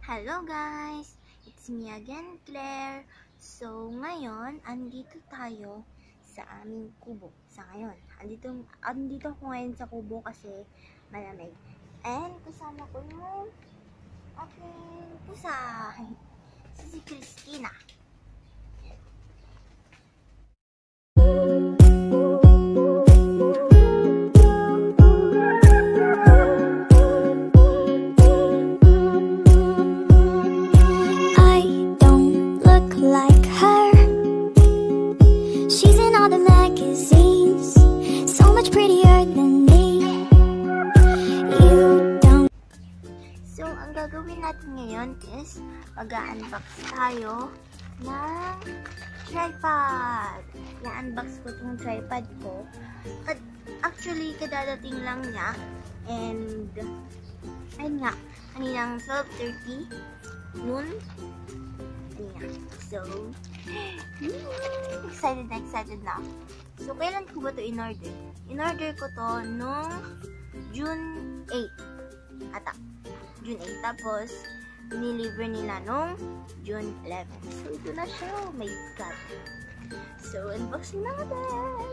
Hello guys! It's me again, Claire. So, ngayon, andito tayo sa aming kubo. Sa ngayon, andito ako ngayon sa kubo kasi malamig. And, kasama ko yung aking pusa. Si Christina. So, ang gagawin natin ngayon is mag-unbox tayo ng tripod. I-unbox ko itong tripod ko. Actually, kadadating lang niya. And, ayun nga, kaninang 12:30 noon. Ayun nga. So, excited na ako. So, kailan ko ba ito in-order? In-order ko to nung June 8. Ata. June 8. Tapos, niliver nila nung June 11. So, ito na siya. Oh my God. So, unboxing natin.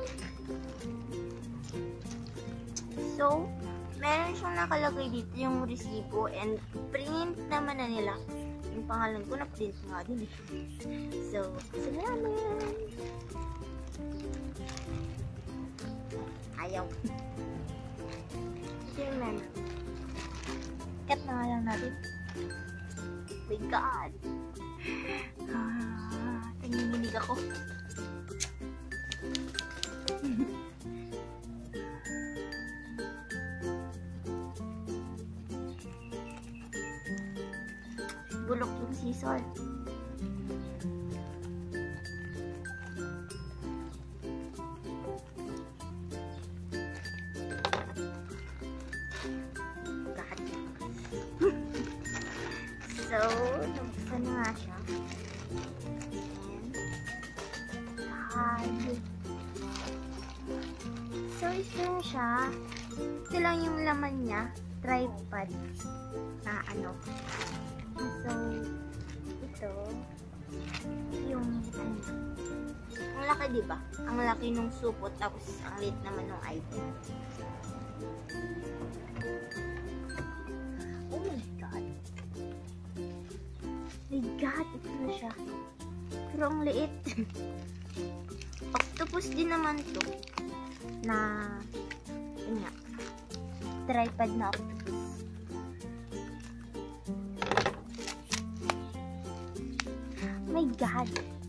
So, meron siyang nakalagay dito yung resibo and print naman na nila. Yung pangalan ko na-print nga din. So, salamat. Ayaw. Ito yung menu. Cut na nga lang natin. Oh my God. Nanginginig ako. Bulok yung scissor. So, nabuksan na nga siya. And, so, ito na siya. Ito lang yung laman niya. Tripod. Na ano. So, ito. Yung, ano. Ang laki, diba? Ang laki nung supot. Tapos, ang liit naman nung item. Oh my God. My God, ito na siya. Pero ang liit. Octopus din naman to. Na, yun nga. Tripod na octopus. My God.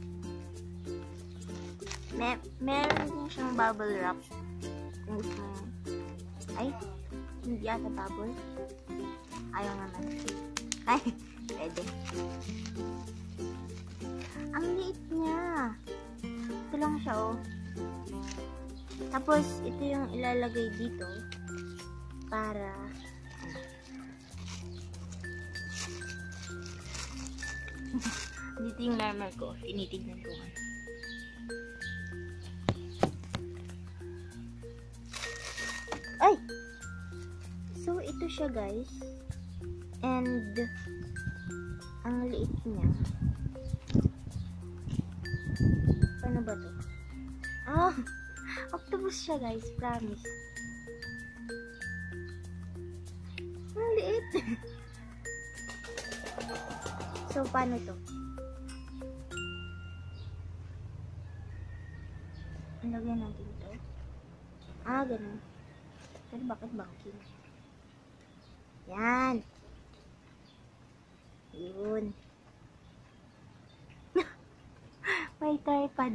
Meron din siyang bubble wrap. Kung gusto mo. Ay, hindi ata bubble. Ayaw naman. Ay, pwede. Ang liit niya. Ito lang siya, oh. Tapos, ito yung ilalagay dito para dito yung normal ko. Tinitignan ko nga. Ay! So, ito siya, guys. And, ang liit niya. Paano ba to? Ah! Octopus siya, guys. Promise. Ang liit. So, paano to? Lagyan natin ito. Ah, ganun. Pero bakit bangking? Yan. Yun. May tripod.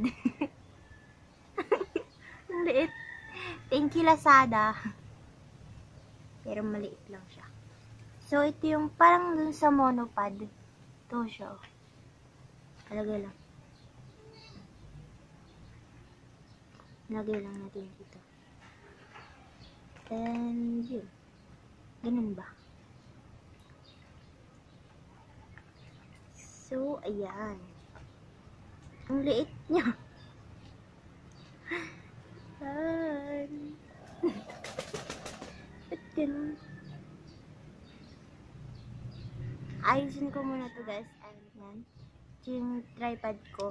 Ang liit. Thank you, LAZADA. Pero maliit lang siya. So, ito yung parang dun sa monopod. Ito siya. Alagay lang. Lagay lang natin dito. And, yun. Ganun ba? So, ayan. Ang liit niya. Ayan. Ba't ganun? ayusin ko muna to guys. Ayan. Ito yung tripod ko.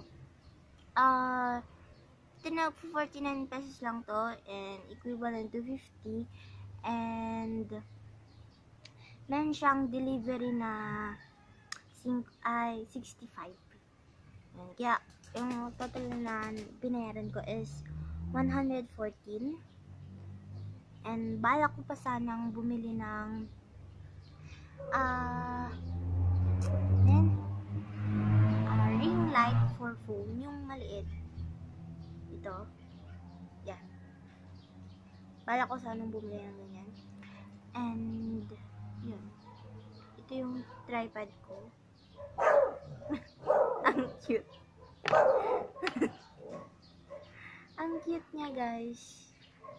Tinag 49 pesos lang to and equivalent to 50 and meron siyang delivery na 65. Ayan. Kaya yung total na binayaran ko is 114 and balak ko pa sanang bumili ng ring light for phone, yung maliit. Ito. Yan. Balak ko sanang bumili ng ganyan. And yun. Ito yung tripod ko. Ang cute. Ang cute niya guys.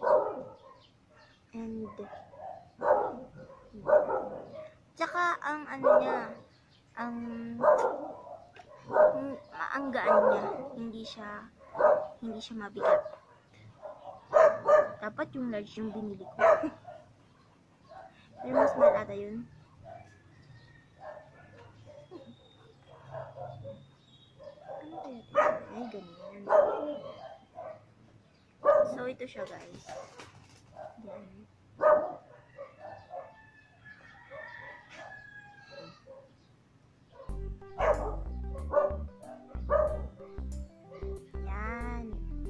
And tsaka ang ano niya, ang gaan niya, hindi siya mabigat. Dapat yung large yung binili ko. Pero mas malata yun. Ano kaya ito? Ay, ganyan. So, ito siya guys. Yan. Yan.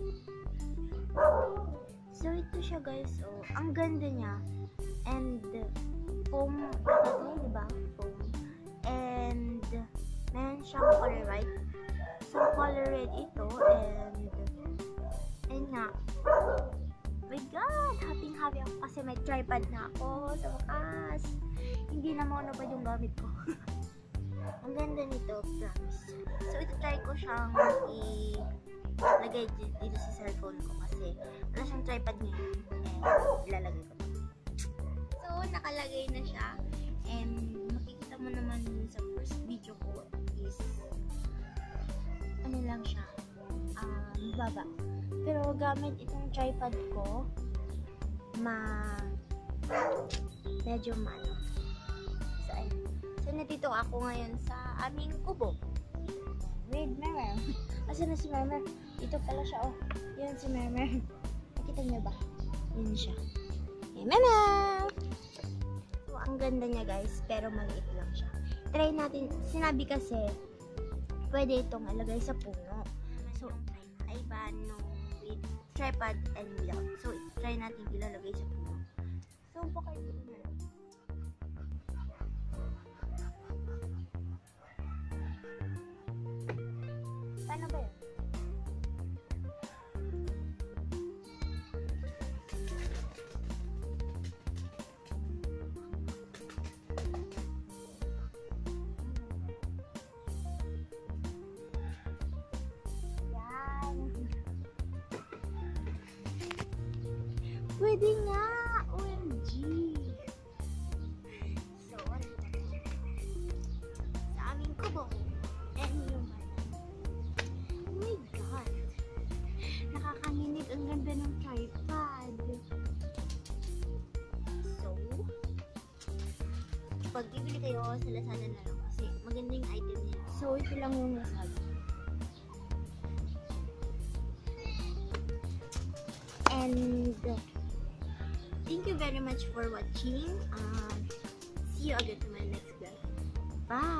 So, ito siya guys. Oh, ang ganda niya. And, foam, diba? Foam. And, meron siyang color white. So, color red ito. And nga. Oh my God! Happy ako kasi may tripod na ako sa wakas. Hindi na mo pa yung gamit ko. Ang ganda nito, promise. So, ito try ko siyang ilagay dito sa cellphone ko kasi wala siyang tripod ngayon. And ilalagay ko. So, nakalagay na siya. And makikita mo naman sa first video ko is ano lang siya. Baba. Pero gamit itong tripod ko, medyo maano. So, ayun. So, nandito ako ngayon sa aming kubo. With Mermer. Asan na si Mermer? Dito pala siya, oh. Yun si Mermer. Nakita niyo ba? Yun siya. Hey, Mermer! So, ang ganda niya, guys. Pero maliit lang siya. Try natin. Sinabi kasi, pwede itong ilagay sa puno. So, ay ba nung with tripod and without. So, try natin ilalagay sa puno. So, baka ito na. Paano ba yun? Pwede nga! OMG! So, sa aming kubo. And yung oh my God! Nakakahinig. Ang ganda ng tripod. So, pag bibili kayo sa Lazada na lang kasi magandang item niya. So, ito lang yung Lazada. And thank you very much for watching. See you again to my next vlog. Bye!